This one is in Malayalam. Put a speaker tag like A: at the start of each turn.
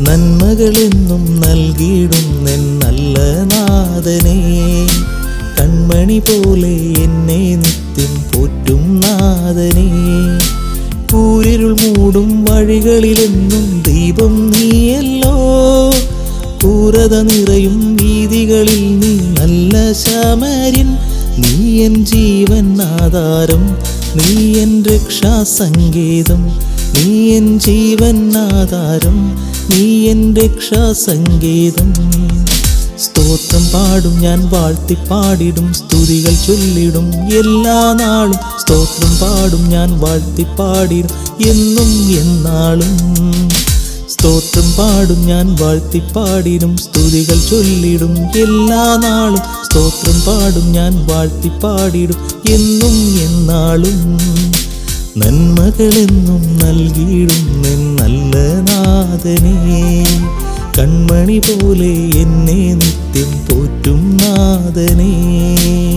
A: നന്മകളെന്നും നൽകിയിടുന്നെൻ നല്ല നാഥനേ, കൺമണി പോലെ എന്നെ നിത്യം പോറ്റും നാഥനേ. കൂരിരുൾ മൂടും വഴികളിലെന്നും ദീപം നീയല്ലോ, ക്രൂരത നിറയും വീതികളിൽ നീ നല്ല ശമര്യൻ. നീ എൻ ജീവൻ ആധാരം, നീ എൻ രക്ഷാസങ്കേതം. നീ എൻ ജീവൻ ആധാരം, നീ എൻ രക്ഷാസങ്കേതം. സ്തോത്രം പാടും ഞാൻ, വാഴ്ത്തിപ്പാടിടും, സ്തുതികൾ ചൊല്ലിടും എല്ലാ നാളും. സ്തോത്രം പാടും ഞാൻ, വാഴ്ത്തിപ്പാടിടും എന്നും എന്നാളും. സ്തോത്രം പാടും ഞാൻ, വാഴ്ത്തിപ്പാടിടും, സ്തുതികൾ ചൊല്ലിടും എല്ലാ നാളും. സ്തോത്രം പാടും ഞാൻ, വാഴ്ത്തിപ്പാടിടും എന്നും എന്നാളും. നന്മകളെന്നും നൽകിയിടുന്നെൻ നല്ല നാഥനേ, കൺമണി പോലെ എന്നെ നിത്യം പോറ്റും നാഥനേ.